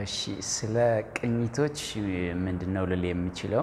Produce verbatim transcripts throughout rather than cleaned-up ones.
እሺ ስለ ቅኝቶች ምንድነው ልል የምችለው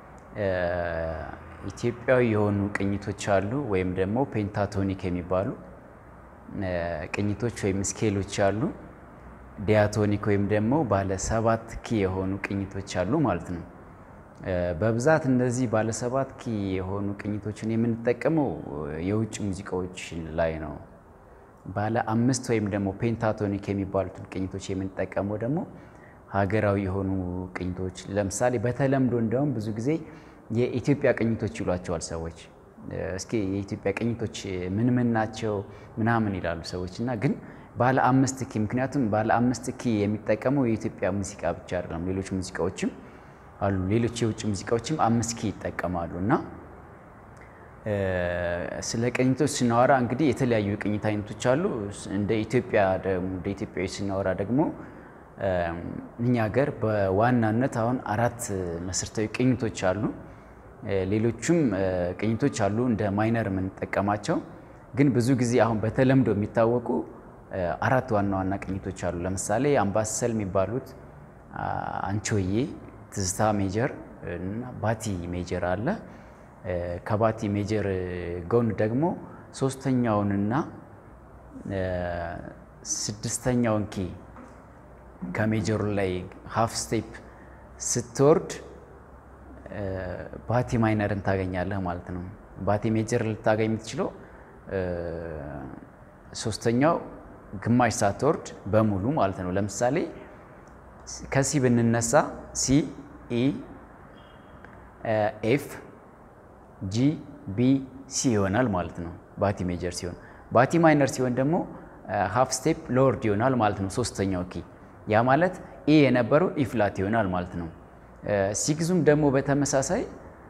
ኢትዮጵያዊ የሆኑ ቅኝቶች አሉ ወይም ደግሞ ፔንታቶኒክ የሚባሉ ቅኝቶች ወይም ስኬሎች አሉ ዲያቶኒክ ወይም ደግሞ ባለ ሰባት ኪ የሆኑ ቅኝቶች አሉ ማለት ነው በብዛት እንደዚህ ባለ ሰባት ኪ የሆኑ ቅኝቶችን የምንጠቀመው የውጭ ሙዚቃዎች ላይ ነው ባለ አምስት ወይም ደግሞ ፔንታቶኒክ የሚባሉት ቅኝቶች የምንጠቀመው ደግሞ ሀገራዊ የሆኑ ቅኝቶች ለምሳሌ በተለምዶ እንደውም ብዙ ጊዜ የኢትዮጵያ ቅኝቶች ይሏቸዋል ሰዎች እስኪ የኢትዮጵያ ቅኝቶች ምን ምን ናቸው ምናምን ይላሉ ሰዎችና ግን ባለ አምስት ኪ ምክንያቱም ባለ አምስት ኪ የሚጠቀመው የኢትዮጵያ ሙዚቃ ብቻ አይደለም ሌሎች ሙዚቃዎችም አሉ ሌሎች የውጭ ሙዚቃዎችም አምስት ኪ ይጠቀማሉና ስለ ቅኝቶች ስናወራ እንግዲህ የተለያዩ ቅኝት አይነቶች አሉ እንደ ኢትዮጵያ ደግሞ እንደ ኢትዮጵያዊ ስናወራ ደግሞ እኛ ሀገር በዋናነት አሁን አራት መሰረታዊ ቅኝቶች አሉ ሌሎችም ቅኝቶች አሉ እንደ ማይነር ምን ተጠቀማቸው ግን ብዙ ጊዜ አሁን በተለምዶ የሚታወቁ አራት ዋና ዋና ቅኝቶች አሉ ለምሳሌ አምባሰል የሚባሉት አንቾዬ ትዝታ ሜጀር እና ባቲ ሜጀር አለ ከባቲ ሜጀር ጎን ደግሞ ሶስተኛውንና ስድስተኛውን ኪ ከሜጀሩ ላይ ሃፍ ስቴፕ ስትወርድ ባቲ ማይነርን ታገኛለህ ማለት ነው ባቲ ሜጀር ልታገኝ የምትችለው ሶስተኛው ግማሽ ሳትወርድ በሙሉ ማለት ነው ለምሳሌ ከሲ ብንነሳ ሲ ኢ ኤፍ ጂ ቢ ሲ ይሆናል ማለት ነው ባቲ ሜጀር ሲሆን ባቲ ማይነር ሲሆን ደግሞ ሃፍ ስቴፕ ሎወርድ ይሆናል ማለት ነው ሶስተኛው ኪ ያ ማለት ኢ የነበረው ኢ ፍላት ይሆናል ማለት ነው ሲክዙም ደግሞ በተመሳሳይ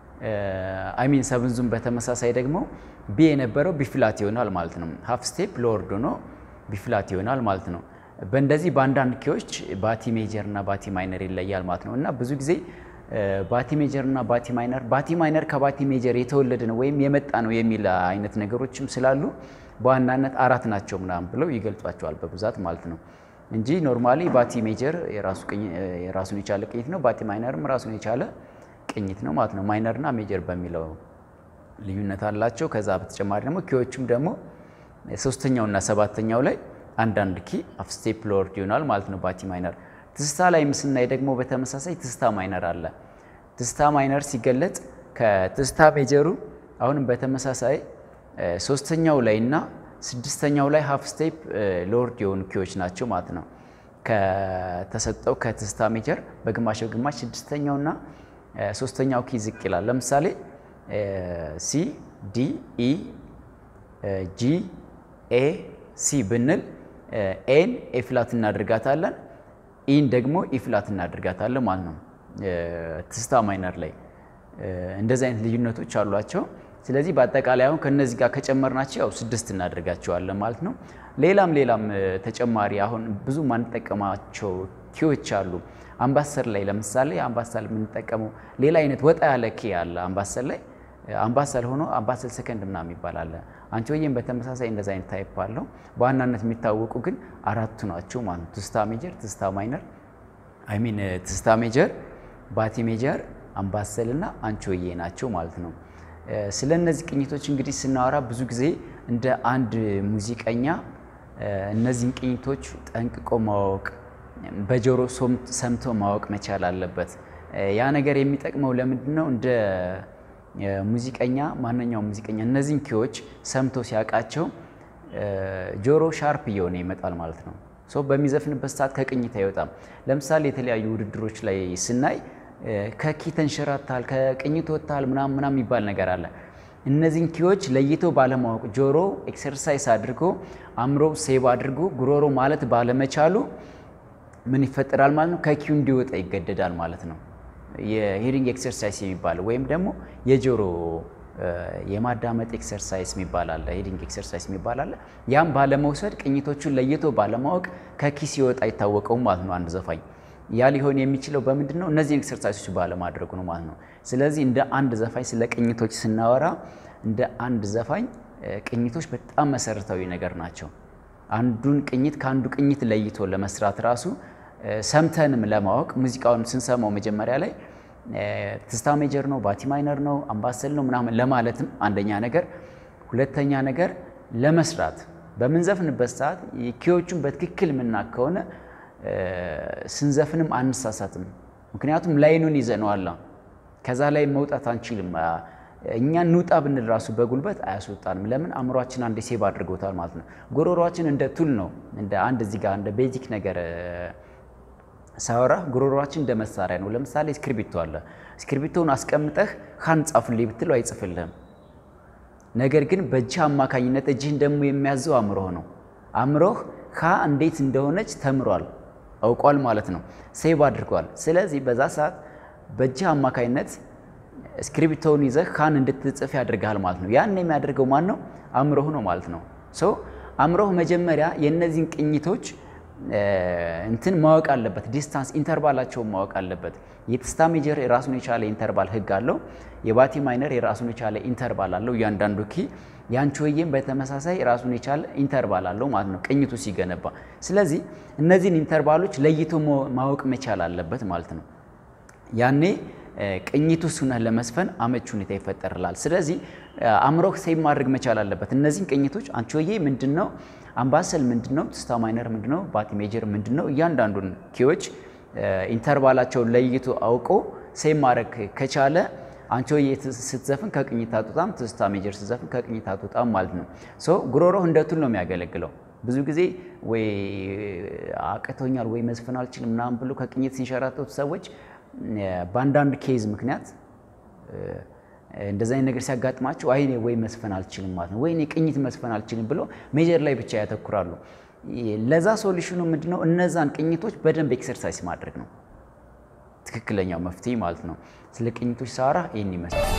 አይ ሚን ሰቨንዙም በተመሳሳይ ደግሞ ቢ የነበረው ቢ ፍላት ይሆናል ማለት ነው ሃፍ ስቴፕ ሎወርድ ሆኖ ቢ ፍላት ይሆናል ማለት ነው በእንደዚህ ባንዳንድ ኪዎች ባቲ ሜጀር እና ባቲ ማይነር ይለያል ማለት ነው እና ብዙ ጊዜ ባቲ ሜጀር እና ባቲ ማይነር ባቲ ማይነር ከባቲ ሜጀር የተወለደ ነው ወይም የመጣ ነው የሚል አይነት ነገሮችም ስላሉ በዋናነት አራት ናቸው ምናምን ብለው ይገልጿቸዋል በብዛት ማለት ነው እንጂ ኖርማሊ ባቲ ሜጀር የራሱ የራሱን የቻለ ቅኝት ነው ባቲ ማይነርም ራሱን የቻለ ቅኝት ነው ማለት ነው ማይነርና ሜጀር በሚለው ልዩነት አላቸው ከዛ በተጨማሪ ደግሞ ኪዎችም ደግሞ ሶስተኛውና ሰባተኛው ላይ አንዳንድ ኪ አፍ ስቴፕ ሎወርድ ይሆናል ማለት ነው ባቲ ማይነር ትስታ ላይ ምስናይ ደግሞ በተመሳሳይ ትስታ ማይነር አለ ትስታ ማይነር ሲገለጥ ከትስታ ሜጀሩ አሁንም በተመሳሳይ ሶስተኛው ላይና ስድስተኛው ላይ ሃፍ ስቴፕ ሎወርድ የሆኑ ኪዎች ናቸው ማለት ነው ከተሰጠው ከትስታ ሜጀር በግማሽ በግማሽ ስድስተኛውና ሶስተኛው ኪ ዝቅ ይላል ለምሳሌ ሲ ዲ ኢ ጂ ኤ ሲ ብንል ኤን ኤ ፍላት እናድርጋታለን ኢን ደግሞ ኢ ፍላት እናድርጋታለን ማለት ነው ትስታ ማይነር ላይ እንደዚህ አይነት ልዩነቶች አሏቸው ስለዚህ በአጠቃላይ አሁን ከነዚህ ጋር ከጨመርናቸው ያው ስድስት እናድርጋቸዋለን ማለት ነው ሌላም ሌላም ተጨማሪ አሁን ብዙ ማንጠቀማቸው ኪዎች አሉ አምባሰል ላይ ለምሳሌ አምባሰል ምን ተጠቀመው ሌላ አይነት ወጣ ያለ ኪ አለ አምባሰል ላይ አምባሰል ሆኖ አምባሰል ሰከንድ ምናምን ይባላል አንቾዬም በተመሳሳይ እንደዛ አይነት ታይፕ አለው በዋናነት የሚታወቁ ግን አራቱ ናቸው ማለት ነው ትስታ ሜጀር ትስታ ማይነር አይ ሚን ትስታ ሜጀር ባቲ ሜጀር አምባሰልና አንቾዬ ናቸው ማለት ነው ስለነዚህ ቅኝቶች እንግዲህ ስናወራ ብዙ ጊዜ እንደ አንድ ሙዚቀኛ እነዚህን ቅኝቶች ጠንቅቆ ማወቅ በጆሮ ሰምቶ ማወቅ መቻል አለበት ያ ነገር የሚጠቅመው ለምንድነው እንደ ሙዚቀኛ ማንኛውም ሙዚቀኛ እነዚህን ኪዎች ሰምቶ ሲያቃቸው ጆሮ ሻርፕ እየሆነ ይመጣል ማለት ነው ሶ በሚዘፍንበት ሰዓት ከቅኝት አይወጣም ለምሳሌ የተለያዩ ውድድሮች ላይ ስናይ ከኪ ተንሸራታል ከቅኝት ወጣል ምናምን ምናምን ይባል ነገር አለ እነዚህን ኪዎች ለይቶ ባለማወቅ ጆሮ ኤክሰርሳይዝ አድርጎ አምሮ ሴቭ አድርጎ ጉሮሮ ማለት ባለመቻሉ ምን ይፈጠራል ማለት ነው ከኪው እንዲወጣ ይገደዳል ማለት ነው የሂሪንግ ኤክሰርሳይዝ የሚባል ወይም ደግሞ የጆሮ የማዳመጥ ኤክሰርሳይዝ የሚባል አለ ሂሪንግ ኤክሰርሳይዝ የሚባል አለ ያም ባለመውሰድ ቅኝቶቹን ለይቶ ባለማወቅ ከኪ ሲወጣ ይታወቀው ማለት ነው አንድ ዘፋኝ ያ ሊሆን የሚችለው በምንድነው እነዚህ ኤክሰርሳይዞች ባለማድረግ ነው ማለት ነው ስለዚህ እንደ አንድ ዘፋኝ ስለ ቅኝቶች ስናወራ እንደ አንድ ዘፋኝ ቅኝቶች በጣም መሰረታዊ ነገር ናቸው አንዱን ቅኝት ካንዱ ቅኝት ለይቶ ለመስራት ራሱ ሰምተንም ለማወቅ ሙዚቃውን ስንሰማው መጀመሪያ ላይ ትስታ ሜጀር ነው ባቲ ማይነር ነው አምባሰል ነው ምናምን ለማለትም አንደኛ ነገር ሁለተኛ ነገር ለመስራት በመንዘፍንበት ሰዓት ኪዎቹን በትክክል ምናክ ከሆነ ስንዘፍንም አንሳሳትም ምክንያቱም ላይኑን ይዘነዋል ከዛ ላይ መውጣት አንችልም እኛ ንውጣ ብንል ራሱ በጉልበት አያስወጣንም ለምን አምሮአችን አንዴ ሴቭ አድርጎታል ማለት ነው ጉሮሮአችን እንደ ቱል ነው እንደ አንድ እዚህ ጋር እንደ ቤዚክ ነገር ሳወራ ጉሮሮአችን እንደ መሳሪያ ነው ለምሳሌ ስክሪፕቶ አለ ስክሪፕቶን አስቀምጠህ ሃን ጻፍልኝ ብትለው አይጽፍልህም ነገር ግን በእጅ አማካኝነት እጅህን ደግሞ የሚያዘው አምሮህ ነው አምሮህ ካ እንዴት እንደሆነች ተምሯል አውቋል ማለት ነው ሴቭ አድርጓል ስለዚህ በዛ ሰዓት በእጅ አማካኝነት ስክሪፕቶን ይዘህ ካን እንድትጽፍ ያደርጋል ማለት ነው ያን የሚያደርገው ማን ነው አምሮህ ነው ማለት ነው ሶ አምሮህ መጀመሪያ የነዚህን ቅኝቶች እንትን ማወቅ አለበት ዲስታንስ ኢንተርቫላቸው ማወቅ አለበት የትስታ ሜጀር የራሱን የቻለ ኢንተርቫል ህግ አለው የባቲ ማይነር የራሱን የቻለ ኢንተርቫል አለው ያንዳንዱ ኪ ያንቾዬም በተመሳሳይ የራሱን የቻለ ኢንተርቫል አለው ማለት ነው ቅኝቱ ሲገነባ ስለዚህ እነዚህን ኢንተርቫሎች ለይቶ ማወቅ መቻል አለበት ማለት ነው ያኔ ቅኝቱ ሱና ለመስፈን አመቹ ሁኔታ ይፈጠራል ስለዚህ አምሮህ ሴቭ ማድረግ መቻል አለበት እነዚህን ቅኝቶች አንቾዬ ምንድነው አምባሰል ምንድነው ትስታ ማይነር ምንድነው ባቲ ሜጀር ምንድነው ያንዳንዱን ኪዎች ኢንተርቫላቸው ለይቶ አውቆ ሴቭ ማድረግ ከቻለ አንቾዬ ስትዘፍን ከቅኝት አጥጣም ትስታ ሜጀር ስትዘፍን ከቅኝት አጥጣም ማለት ነው ሶ ጉሮሮህ እንደ ቱል ነው የሚያገለግለው ብዙ ጊዜ ወይ አቀቶኛል ወይ መስፈን አልችልም ምናምን ብሎ ከቅኝት ሲንሸራተቱ ሰዎች ባንዳንድ ኬዝ ምክንያት እንደዛ አይነት ነገር ሲያጋጥማቸው አይኔ ወይ መስፈን አልችልም ማለት ነው ወይኔ ቅኝት መስፈን አልችልም ብሎ ሜጀር ላይ ብቻ ያተኩራሉ ለዛ ሶሉሽኑ ምንድነው እነዛን ቅኝቶች በደንብ ኤክሰርሳይዝ ማድረግ ነው ትክክለኛው መፍትሄ ማለት ነው ስለ ቅኝቶች ሳራ ይሄን ይመስላል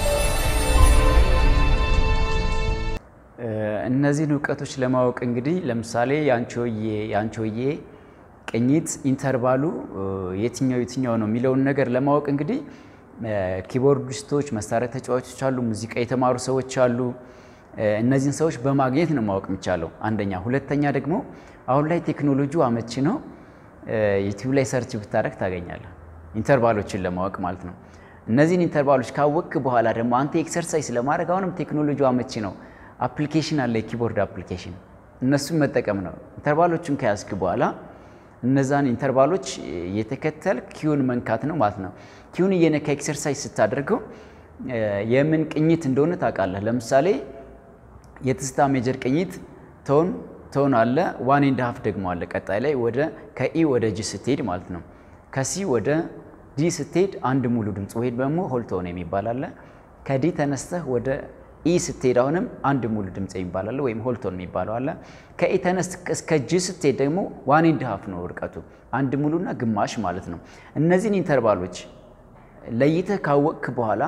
እነዚህን ዕውቀቶች ለማወቅ እንግዲህ ለምሳሌ ያንቾዬ ያንቾዬ ቅኝት ኢንተርቫሉ የትኛው የትኛው ነው የሚለውን ነገር ለማወቅ እንግዲህ ኪቦርዲስቶች መሳሪያ ተጫዋቾች አሉ ሙዚቃ የተማሩ ሰዎች አሉ እነዚህን ሰዎች በማግኘት ነው ማወቅ የሚቻለው አንደኛ ሁለተኛ ደግሞ አሁን ላይ ቴክኖሎጂው አመቺ ነው ዩቲዩብ ላይ ሰርች ብታረክ ታገኛለህ ኢንተርቫሎችን ለማወቅ ማለት ነው እነዚህን ኢንተርቫሎች ካወቅክ በኋላ ደግሞ አንተ ኤክሰርሳይዝ ለማድረግ አሁንም ቴክኖሎጂው አመቺ ነው አፕሊኬሽን አለ ኪቦርድ አፕሊኬሽን እነሱን መጠቀም ነው ኢንተርቫሎችን ከያዝክ በኋላ እነዛን ኢንተርቫሎች የተከተል ኪውን መንካት ነው ማለት ነው ኪውን የነካ ኤክሰርሳይዝ ስታደርገው የምን ቅኝት እንደሆነ ታውቃለህ ለምሳሌ የትስታ ሜጀር ቅኝት ቶን ቶን አለ ዋን ኤንድ ሃፍ ደግሞ አለ ቀጣይ ላይ ወደ ከኢ ወደ ጂ ስትሄድ ማለት ነው ከሲ ወደ ዲ ስትሄድ አንድ ሙሉ ድምጽ ወይ ደግሞ ሆል ቶን የሚባል አለ ከዲ ተነስተህ ወደ ኢ ስትሄድ አሁንም አንድ ሙሉ ድምጽ የሚባል አለ ወይም ሆል ቶን የሚባለው አለ ከኢ ተነስተህ እስከ ጂ ስትሄድ ደግሞ ዋን ኤንድ ሃፍ ነው ርቀቱ አንድ ሙሉና ግማሽ ማለት ነው እነዚህን ኢንተርቫሎች ለይተህ ካወቅክ በኋላ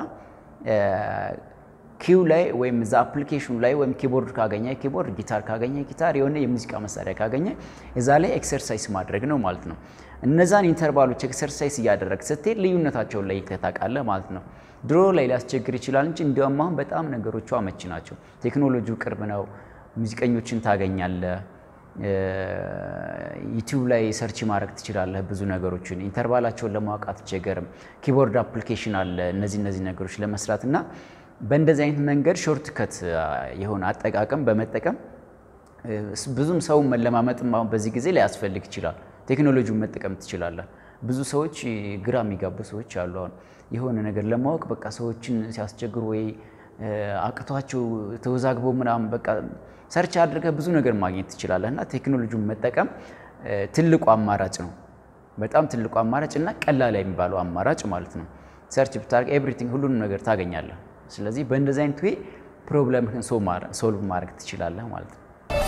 ኪው ላይ ወይም ዛ አፕሊኬሽኑ ላይ ወይም ኪቦርድ ካገኘ ኪቦርድ ጊታር ካገኘ ጊታር የሆነ የሙዚቃ መሳሪያ ካገኘ እዛ ላይ ኤክሰርሳይዝ ማድረግ ነው ማለት ነው እነዛን ኢንተርቫሎች ኤክሰርሳይዝ ያደረግ ስትሄድ ልዩነታቸውን ለይተህ ታውቃለህ ማለት ነው ድሮ ላይ ሊያስቸግር ይችላል እንጂ እንደውም አሁን በጣም ነገሮቹ አመቺ ናቸው ቴክኖሎጂው ቅርብ ነው ሙዚቀኞችን ታገኛለህ ዩቲዩብ ላይ ሰርች ማድረግ ትችላለህ ብዙ ነገሮችን ኢንተርቫላቸውን ለማወቅ አትቸገርም ኪቦርድ አፕሊኬሽን አለ እነዚህ እነዚህ ነገሮች ለመስራትና በእንደዚህ አይነት መንገድ ሾርት ከት የሆነ አጠቃቀም በመጠቀም ብዙም ሰው መለማመጥም አሁን በዚህ ጊዜ ላይ ያስፈልግ ይችላል ቴክኖሎጂውን መጠቀም ትችላለህ ብዙ ሰዎች ግራ የሚጋቡ ሰዎች አሉ አሁን የሆነ ነገር ለማወቅ በቃ ሰዎችን ሲያስቸግሩ ወይ አቅቷቸው ተወዛግበው ምናምን በቃ ሰርች አድርገህ ብዙ ነገር ማግኘት ትችላለህና ቴክኖሎጂውን መጠቀም ትልቁ አማራጭ ነው በጣም ትልቁ አማራጭ እና ቀላል የሚባለው አማራጭ ማለት ነው ሰርች ብታርግ ኤቭሪቲንግ ሁሉንም ነገር ታገኛለህ ስለዚህ በእንደዚህ አይነት ወይ ፕሮብሌምህን ሶልቭ ማድረግ ትችላለህ ማለት ነው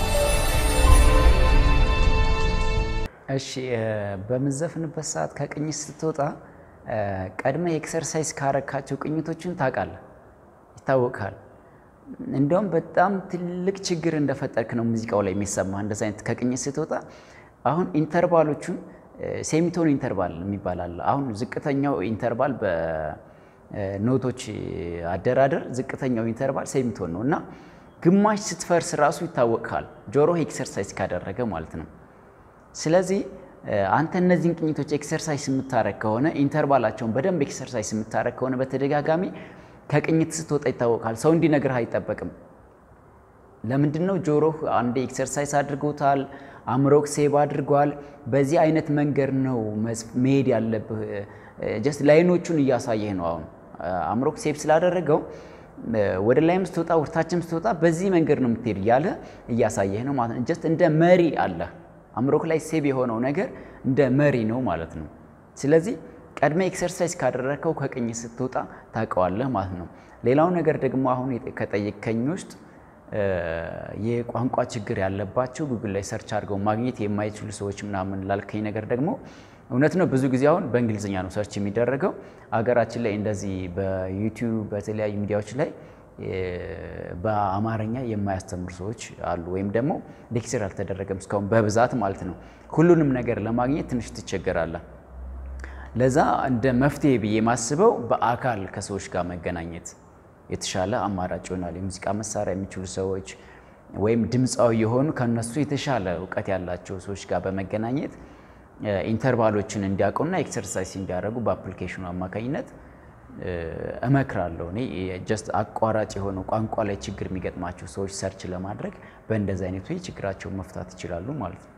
እሺ በመዘፍንበት ሰዓት ከቅኝት ስትወጣ ቀድመ ኤክሰርሳይዝ ካረካቸው ቅኝቶችን ታውቃለህ ይታወቃል እንደውም በጣም ትልቅ ችግር እንደፈጠርክ ነው ሙዚቃው ላይ የሚሰማህ እንደዛ አይነት ከቅኝት ስትወጣ አሁን ኢንተርቫሎቹን ሴሚቶን ኢንተርቫል የሚባላል አሁን ዝቅተኛው ኢንተርቫል በኖቶች አደራደር ዝቅተኛው ኢንተርቫል ሴሚቶን ነውና ግማሽ ስትፈርስ ራሱ ይታወቃል ጆሮ ኤክሰርሳይዝ ካደረገ ማለት ነው ስለዚህ አንተ እነዚህን ቅኝቶች ኤክሰርሳይዝ የምታረግ ከሆነ ኢንተርቫላቸውን በደንብ ኤክሰርሳይዝ የምታረግ ከሆነ በተደጋጋሚ ከቅኝት ስትወጣ ይታወቃል። ሰው እንዲነግርህ አይጠበቅም። ለምንድነው ጆሮህ አንዴ ኤክሰርሳይዝ አድርጎታል፣ አእምሮክ ሴቭ አድርጓል። በዚህ አይነት መንገድ ነው መሄድ ያለብህ። ጀስት ላይኖቹን እያሳየህ ነው። አሁን አእምሮክ ሴቭ ስላደረገው ወደ ላይም ስትወጣ ወርታችም ስትወጣ በዚህ መንገድ ነው የምትሄድ ያለ እያሳየህ ነው ማለት ነው። ጀስት እንደ መሪ አለ አእምሮክ ላይ ሴቭ የሆነው ነገር እንደ መሪ ነው ማለት ነው። ስለዚህ ቀድመ ኤክሰርሳይዝ ካደረከው ከቅኝት ስትወጣ ታውቀዋለህ ማለት ነው። ሌላው ነገር ደግሞ አሁን ከጠየቀኝ ውስጥ የቋንቋ ችግር ያለባቸው ጉግል ላይ ሰርች አድርገው ማግኘት የማይችሉ ሰዎች ምናምን ላልከኝ ነገር ደግሞ እውነት ነው። ብዙ ጊዜ አሁን በእንግሊዝኛ ነው ሰርች የሚደረገው። አገራችን ላይ እንደዚህ በዩቲዩብ በተለያዩ ሚዲያዎች ላይ በአማርኛ የማያስተምሩ ሰዎች አሉ፣ ወይም ደግሞ ሌክቸር አልተደረገም እስካሁን በብዛት ማለት ነው። ሁሉንም ነገር ለማግኘት ትንሽ ትቸገራለህ። ለዛ እንደ መፍትሄ ብዬ ማስበው በአካል ከሰዎች ጋር መገናኘት የተሻለ አማራጭ ይሆናል። የሙዚቃ መሳሪያ የሚችሉ ሰዎች ወይም ድምጻዊ የሆኑ ከነሱ የተሻለ ዕውቀት ያላቸው ሰዎች ጋር በመገናኘት ኢንተርቫሎችን እንዲያውቁና ኤክሰርሳይዝ እንዲያደርጉ በአፕሊኬሽኑ አማካኝነት እመክራለሁ። እኔ ጀስት አቋራጭ የሆነ ቋንቋ ላይ ችግር የሚገጥማቸው ሰዎች ሰርች ለማድረግ በእንደዚህ አይነት ወይ ችግራቸውን መፍታት ይችላሉ ማለት ነው።